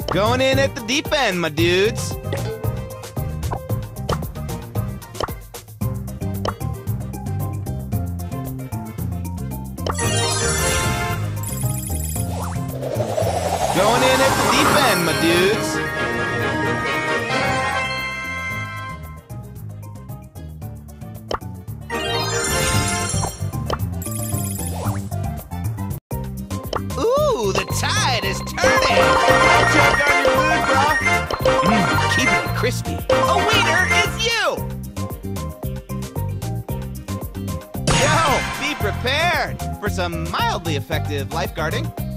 Going in at the deep end, my dudes. Going in at the deep end, my dudes. Ooh, the tide is turning. I'll check on your food, bro. Keep it crispy. A waiter, it's you! Yo, be prepared for some mildly effective lifeguarding.